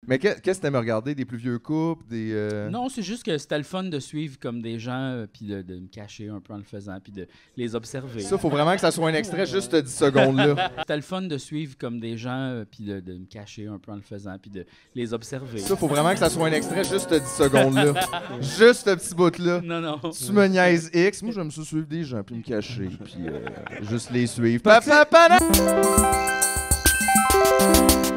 Mais qu'est-ce que t'aimes regarder? Des plus vieux couples? Non, c'est juste que c'était le fun de suivre comme des gens, puis de me cacher un peu en le faisant, puis de les observer. Ça, faut vraiment que ça soit un extrait juste 10 secondes-là. C'était le fun de suivre comme des gens, puis de me cacher un peu en le faisant, puis de les observer. Ça, faut vraiment que ça soit un extrait juste 10 secondes-là. Juste ce petit bout-là. Non. Tu me niaises X. Moi, j'aime ça suivre des gens, puis me cacher, puis juste les suivre. Pa, pa, pa,